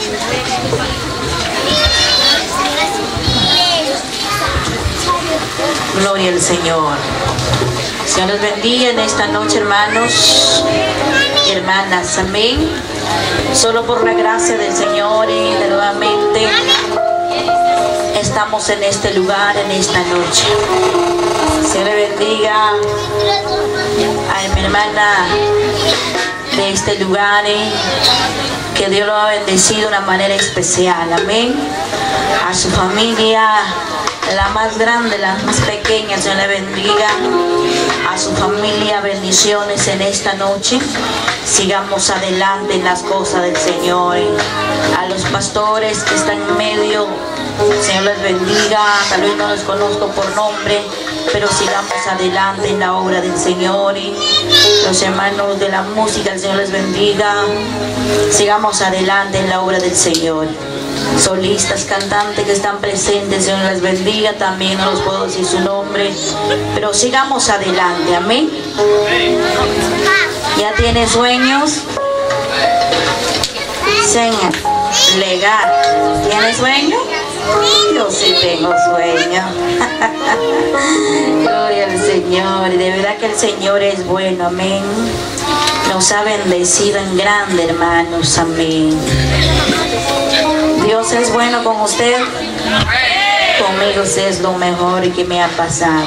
Gloria al Señor. Señor les bendiga en esta noche, hermanos y hermanas. Amén. Solo por la gracia del Señor y nuevamente estamos en este lugar, en esta noche. Señor le bendiga a mi hermana de este lugar, que Dios lo ha bendecido de una manera especial. Amén. A su familia, la más grande, la más pequeña, Señor le bendiga. A su familia, bendiciones en esta noche. Sigamos adelante en las cosas del Señor. A los pastores que están en medio, Señor les bendiga. Tal vez no los conozco por nombre, pero sigamos adelante en la obra del Señor. Y los hermanos de la música, el Señor les bendiga. Sigamos adelante en la obra del Señor. Solistas, cantantes que están presentes, Señor les bendiga. También no los puedo decir su nombre, pero sigamos adelante. Amén. ¿Ya tiene sueños? Señor, legal. ¿Tiene sueño? Yo sí tengo sueño. Gloria al Señor. Y de verdad que el Señor es bueno. Amén. Nos ha bendecido en grande, hermanos. Amén. Dios es bueno con usted. Conmigo usted es lo mejor que me ha pasado.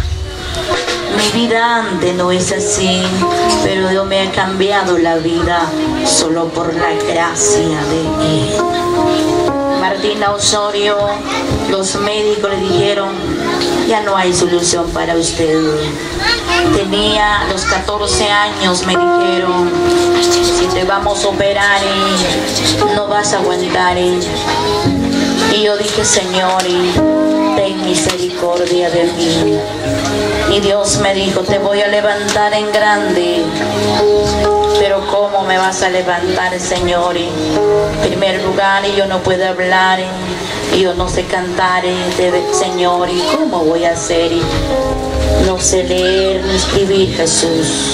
Mi vida antes no es así, pero Dios me ha cambiado la vida solo por la gracia de Él. Martina Osorio, los médicos le dijeron: ya no hay solución para usted. Tenía los 14 años, me dijeron: si te vamos a operar, no vas a aguantar. Y yo dije: Señor, ten misericordia de mí. Y Dios me dijo: te voy a levantar en grande. Pero ¿cómo me vas a levantar, Señor? En primer lugar, yo no puedo hablar, y yo no sé cantar, Señor. ¿Y cómo voy a hacer? No sé leer ni escribir, Jesús.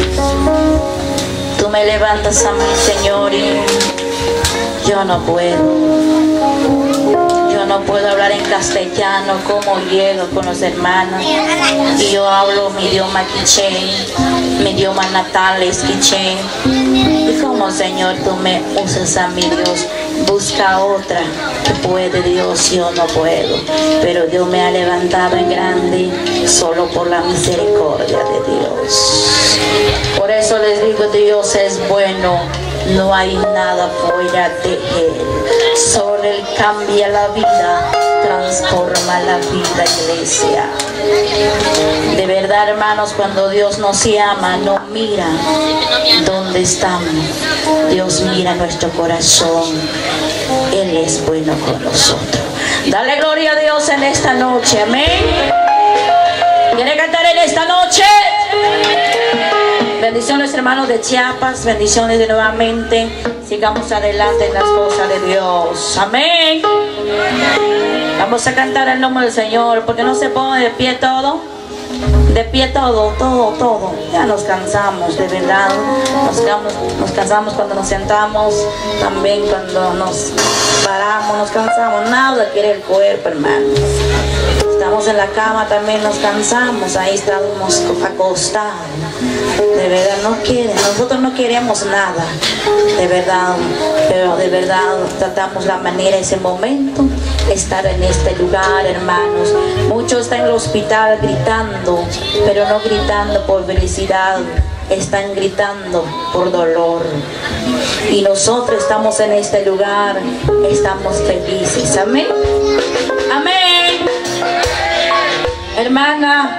Tú me levantas a mí, Señor, y yo no puedo. No puedo hablar en castellano. Como llego con los hermanos, y yo hablo mi idioma quiché, mi idioma natal es quiché. Y como, Señor, tú me usas a mí, Dios, busca otra que puede, Dios. Yo no puedo, pero Dios me ha levantado en grande solo por la misericordia de Dios. Por eso les digo: Dios es bueno, no hay nada fuera de Él. Solo Él cambia la vida, transforma la vida, iglesia. De verdad, hermanos, cuando Dios nos llama, no mira dónde estamos. Dios mira nuestro corazón. Él es bueno con nosotros. Dale gloria a Dios en esta noche. Amén. ¿Quiere cantar en esta noche? Bendiciones, hermanos de Chiapas, bendiciones de nuevamente. Sigamos adelante en las cosas de Dios. Amén. Vamos a cantar el nombre del Señor. Porque no se pone de pie todo. De pie todo. Ya nos cansamos, de verdad. Nos cansamos cuando nos sentamos. También cuando nos paramos, nos cansamos. Nada quiere el cuerpo, hermano. Estamos en la cama, también nos cansamos. Ahí estamos acostados. De verdad no quieren, nosotros no queremos nada, de verdad, pero de verdad tratamos la manera, ese momento, estar en este lugar, hermanos. Muchos están en el hospital gritando, pero no gritando por felicidad, están gritando por dolor. Y nosotros estamos en este lugar, estamos felices. Amén. Amén. Hermana,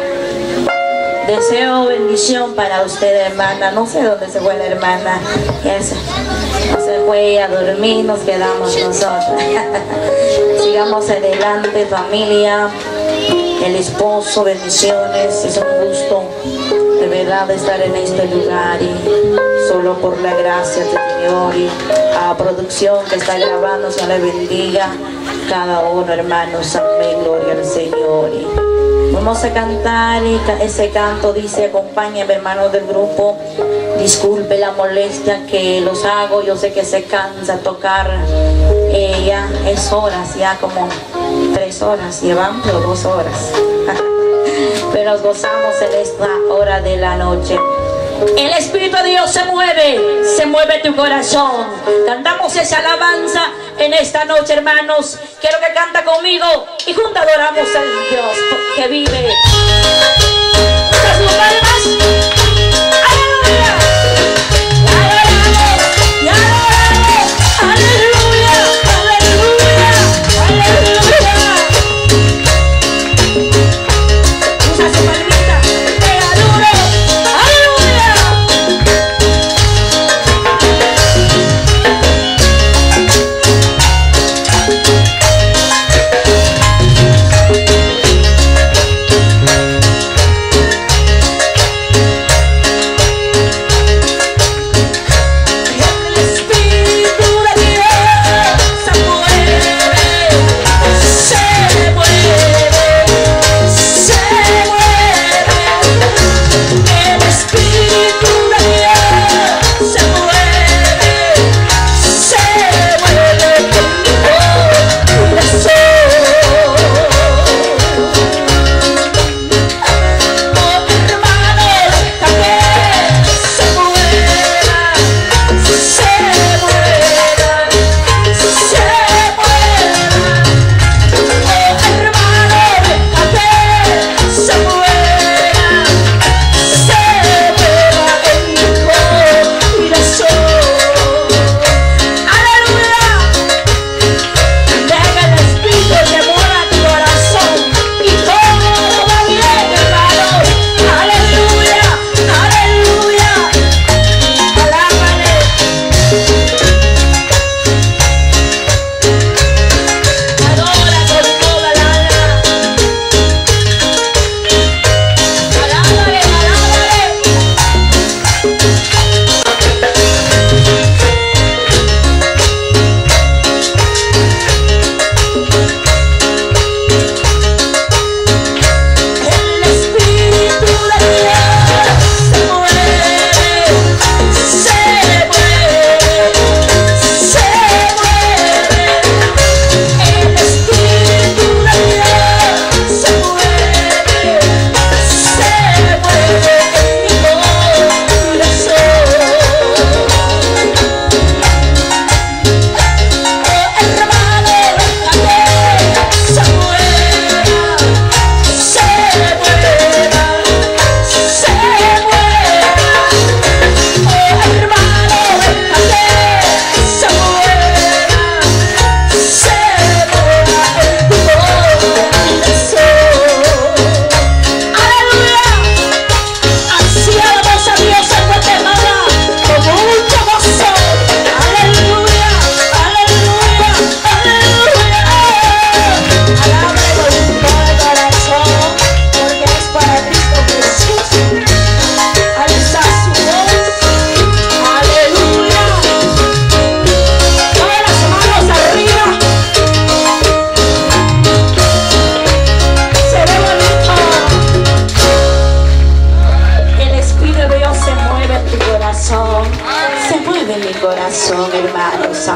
deseo bendición para usted, hermana. No sé dónde se fue la hermana. Ya se fue a dormir, nos quedamos nosotros. Sigamos adelante, familia. El esposo, bendiciones. Es un gusto, de verdad, estar en este lugar. Y solo por la gracia del Señor. Y a producción que está grabando, Señor le bendiga cada uno, hermanos. Amén, gloria al Señor. Vamos a cantar ese canto, dice, acompáñenme hermanos del grupo. Disculpe la molestia que los hago, yo sé que se cansa tocar, ya es horas, ya como 3 horas, llevamos 2 horas. Pero nos gozamos en esta hora de la noche. El Espíritu de Dios se mueve tu corazón. Cantamos esa alabanza en esta noche, hermanos. Quiero que canta conmigo y juntos adoramos al Dios que vive. ¿Estás con palmas? ¡Aleluya! ¡Adoramos! ¡Y adoramos! ¡Aleluya! ¡Aleluya! ¡Aleluya! Usa su palmita. ¡Pega duro! Hermanos,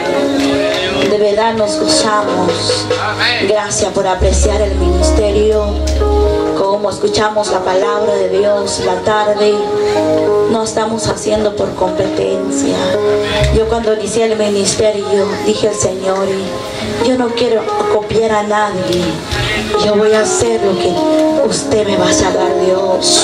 amén. De verdad nos gozamos. Gracias por apreciar el ministerio. Como escuchamos la palabra de Dios la tarde, no estamos haciendo por competencia. Yo cuando inicié el ministerio dije al Señor, yo no quiero copiar a nadie, yo voy a hacer lo que usted me va a sacar, Dios.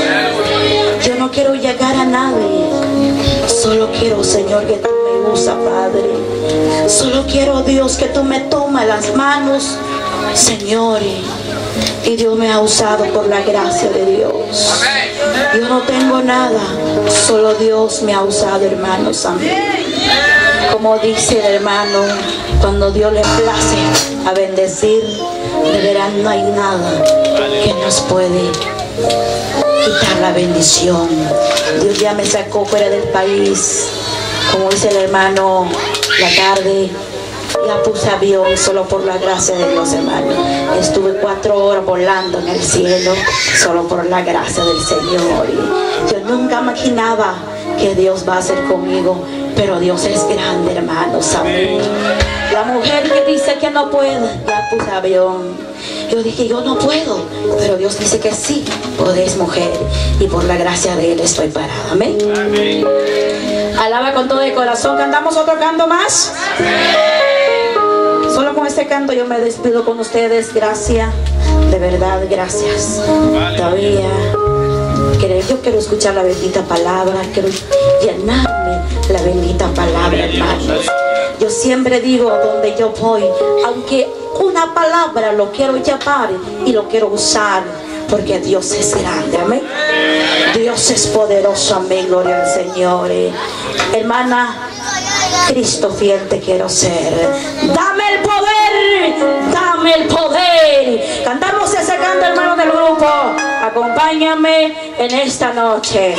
Yo no quiero llegar a nadie, solo quiero, Señor, que tú me usas, Padre. Solo quiero, Dios, que tú me tomes las manos, Señor. Y Dios me ha usado por la gracia de Dios. Yo no tengo nada, solo Dios me ha usado, hermanos, amén. Como dice el hermano, cuando Dios le place a bendecir, de verdad no hay nada que nos puede quitar la bendición. Dios ya me sacó fuera del país, como dice el hermano la tarde, Ya puse avión solo por la gracia de Dios, hermano. Estuve 4 horas volando en el cielo solo por la gracia del Señor. Y yo nunca imaginaba que Dios va a hacer conmigo, pero Dios es grande, hermanos. Amén. La mujer que dice que no puede, ya puse avión. Yo dije, yo no puedo, pero Dios dice que sí, podés, mujer, y por la gracia de Él estoy parada. Amén. Amén. Alaba con todo el corazón. ¿Cantamos otro canto más? Amén. Solo con este canto yo me despido con ustedes. Gracias, de verdad, gracias. Todavía yo quiero escuchar la bendita palabra, quiero llenarme la bendita palabra, hermanos. Yo siempre digo, donde yo voy, aunque una palabra lo quiero llevar y lo quiero usar, porque Dios es grande, amén. Dios es poderoso, amén, gloria al Señor. Hermana, Cristo fiel te quiero ser. Dame el poder, dame el poder. Cantamos ese canto, hermano del grupo. Acompáñame en esta noche.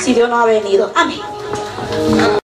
si Dios no ha venido. Amén.